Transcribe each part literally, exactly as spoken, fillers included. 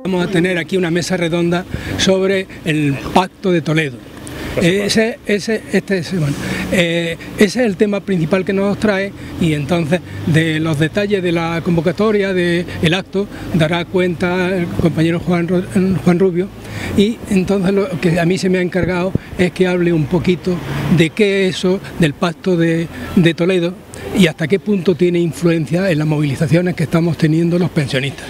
Vamos a tener aquí una mesa redonda sobre el Pacto de Toledo. Ese, ese, este, ese, bueno, eh, ese es el tema principal que nos trae, y entonces de los detalles de la convocatoria del acto dará cuenta el compañero Juan, Juan Rubio, y entonces lo que a mí se me ha encargado es que hable un poquito de qué es eso del Pacto de, de Toledo y hasta qué punto tiene influencia en las movilizaciones que estamos teniendo los pensionistas.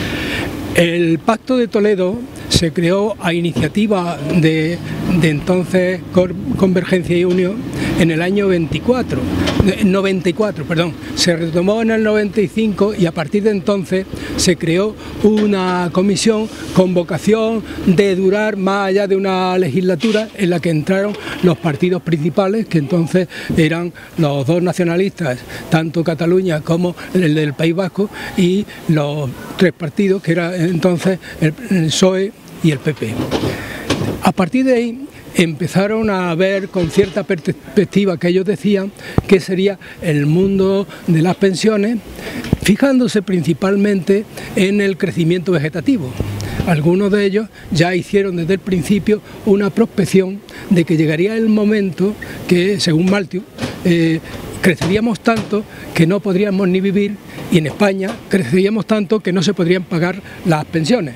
El Pacto de Toledo se creó a iniciativa de, de entonces Convergencia y Unión en el año veinticuatro, noventa y cuatro, perdón. Se retomó en el noventa y cinco y a partir de entonces se creó una comisión con vocación de durar más allá de una legislatura, en la que entraron los partidos principales, que entonces eran los dos nacionalistas, tanto Cataluña como el del País Vasco, y los tres partidos que eran entonces el P S O E y el P P. A partir de ahí empezaron a ver con cierta perspectiva que ellos decían que sería el mundo de las pensiones, fijándose principalmente en el crecimiento vegetativo. Algunos de ellos ya hicieron desde el principio una prospección de que llegaría el momento que, según Malthus, eh, creceríamos tanto que no podríamos ni vivir, y en España creceríamos tanto que no se podrían pagar las pensiones.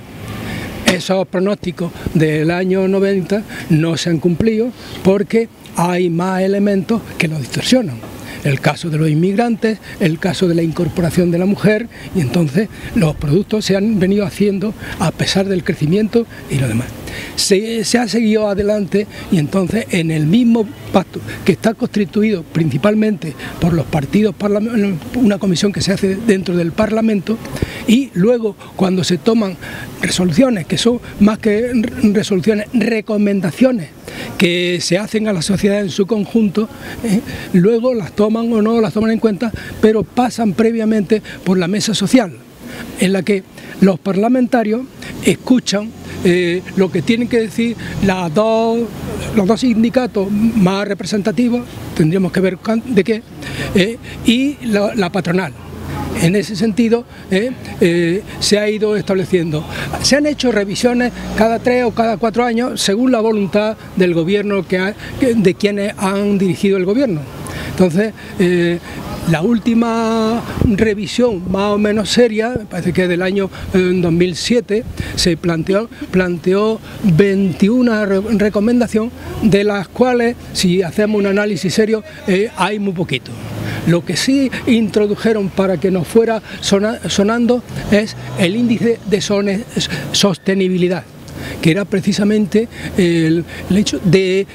Esos pronósticos del año noventa no se han cumplido porque hay más elementos que los distorsionan. El caso de los inmigrantes, el caso de la incorporación de la mujer, y entonces los productos se han venido haciendo a pesar del crecimiento y lo demás. Se, se ha seguido adelante, y entonces en el mismo pacto, que está constituido principalmente por los partidos, una comisión que se hace dentro del Parlamento, y luego cuando se toman resoluciones, que son más que resoluciones, recomendaciones que se hacen a la sociedad en su conjunto, eh, luego las toman o no las toman en cuenta, pero pasan previamente por la mesa social, en la que los parlamentarios escuchan eh, lo que tienen que decir las dos, los dos sindicatos más representativos, tendríamos que ver de qué, eh, y la, la patronal. En ese sentido eh, eh, se ha ido estableciendo. Se han hecho revisiones cada tres o cada cuatro años según la voluntad del gobierno, que ha, de quienes han dirigido el gobierno. Entonces, eh, la última revisión más o menos seria, parece que del año eh, dos mil siete, se planteó, planteó veintiuna re recomendaciones, de las cuales, si hacemos un análisis serio, eh, hay muy poquito. Lo que sí introdujeron para que nos fuera sonando es el índice de sostenibilidad, que era precisamente el, el hecho de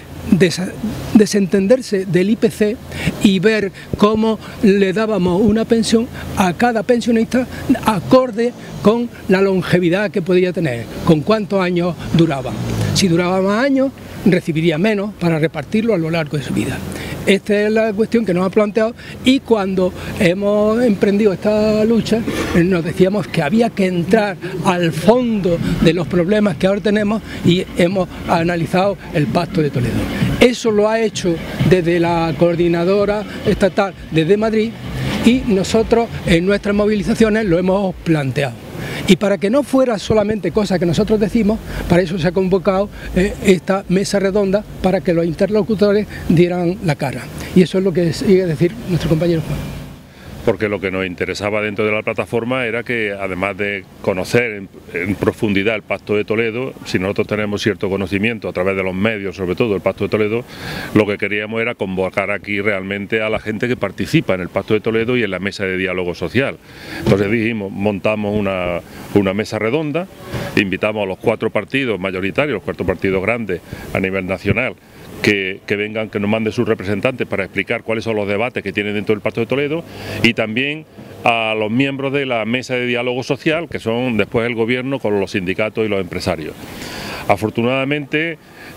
desentenderse del I P C y ver cómo le dábamos una pensión a cada pensionista acorde con la longevidad que podía tener, con cuántos años duraba. Si duraba más años, recibiría menos para repartirlo a lo largo de su vida. Esta es la cuestión que nos ha planteado, y cuando hemos emprendido esta lucha nos decíamos que había que entrar al fondo de los problemas que ahora tenemos, y hemos analizado el Pacto de Toledo. Eso lo ha hecho desde la coordinadora estatal desde Madrid, y nosotros en nuestras movilizaciones lo hemos planteado. Y para que no fuera solamente cosas que nosotros decimos, para eso se ha convocado eh, esta mesa redonda, para que los interlocutores dieran la cara. Y eso es lo que sigue decir nuestro compañero Juan. Porque lo que nos interesaba dentro de la plataforma era que, además de conocer en, en profundidad el Pacto de Toledo, si nosotros tenemos cierto conocimiento a través de los medios, sobre todo el Pacto de Toledo, lo que queríamos era convocar aquí realmente a la gente que participa en el Pacto de Toledo y en la mesa de diálogo social. Entonces dijimos, montamos una, una mesa redonda, invitamos a los cuatro partidos mayoritarios, los cuatro partidos grandes a nivel nacional, Que, que vengan, que nos manden sus representantes para explicar cuáles son los debates que tienen dentro del Pacto de Toledo, y también a los miembros de la mesa de diálogo social, que son después el gobierno con los sindicatos y los empresarios. Afortunadamente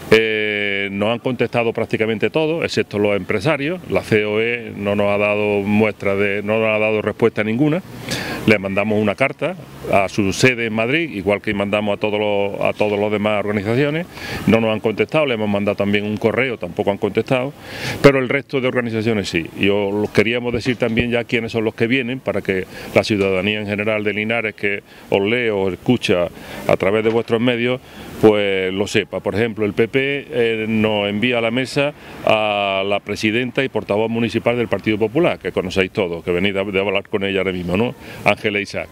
eh, nos han contestado prácticamente todos, excepto los empresarios. La C O E no nos ha dado muestra de, no nos ha dado respuesta ninguna. le mandamos una carta a su sede en Madrid, igual que mandamos a todos los, a todos los demás organizaciones. No nos han contestado, le hemos mandado también un correo, tampoco han contestado, pero el resto de organizaciones sí. Y os queríamos decir también ya quiénes son los que vienen, para que la ciudadanía en general de Linares, que os lee o escucha a través de vuestros medios, pues lo sepa. Por ejemplo, el P P eh, nos envía a la mesa a la presidenta y portavoz municipal del Partido Popular, que conocéis todos, que venís de hablar con ella ahora mismo, ¿no? Ángela Isaac.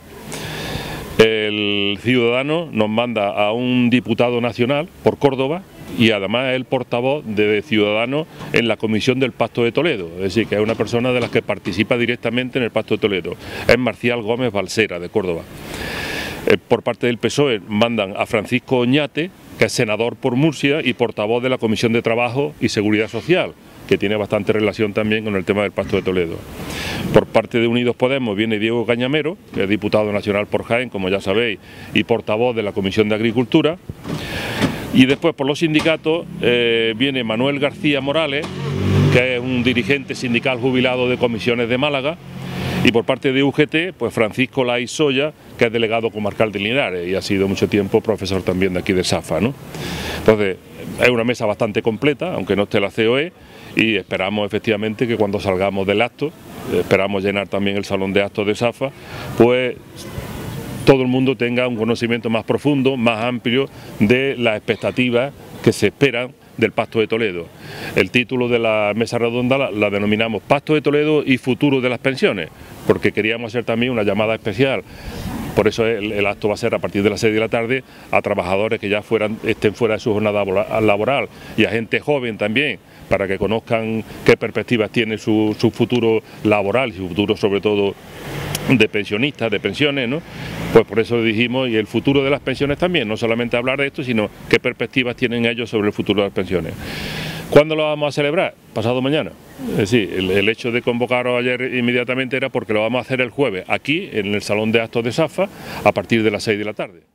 El Ciudadanos nos manda a un diputado nacional por Córdoba y además es el portavoz de Ciudadanos en la Comisión del Pacto de Toledo, es decir, que es una persona de las que participa directamente en el Pacto de Toledo. Es Marcial Gómez Balsera, de Córdoba. Por parte del P S O E mandan a Francisco Oñate, que es senador por Murcia y portavoz de la Comisión de Trabajo y Seguridad Social, que tiene bastante relación también con el tema del Pacto de Toledo. Por parte de Unidos Podemos viene Diego Cañamero, que es diputado nacional por Jaén, como ya sabéis, y portavoz de la Comisión de Agricultura. Y después por los sindicatos eh, viene Manuel García Morales, que es un dirigente sindical jubilado de Comisiones de Málaga. Y por parte de U G T, pues Francisco Laiz Soya, que es delegado comarcal de Linares y ha sido mucho tiempo profesor también de aquí de SAFA, ¿no? Entonces, es una mesa bastante completa, aunque no esté la C O E, y esperamos efectivamente que cuando salgamos del acto, esperamos llenar también el salón de actos de SAFA, pues todo el mundo tenga un conocimiento más profundo, más amplio de las expectativas que se esperan del Pacto de Toledo. El título de la mesa redonda la, la denominamos Pacto de Toledo y futuro de las pensiones, porque queríamos hacer también una llamada especial. Por eso el, el acto va a ser a partir de las seis de la tarde a trabajadores que ya fueran, estén fuera de su jornada laboral y a gente joven también, para que conozcan qué perspectivas tiene su, su futuro laboral y su futuro sobre todo de pensionistas, de pensiones, ¿no? Pues por eso dijimos, y el futuro de las pensiones también, no solamente hablar de esto, sino qué perspectivas tienen ellos sobre el futuro de las pensiones. ¿Cuándo lo vamos a celebrar? Pasado mañana. Es decir, el, el hecho de convocaros ayer inmediatamente era porque lo vamos a hacer el jueves, aquí, en el Salón de Actos de SAFA, a partir de las seis de la tarde.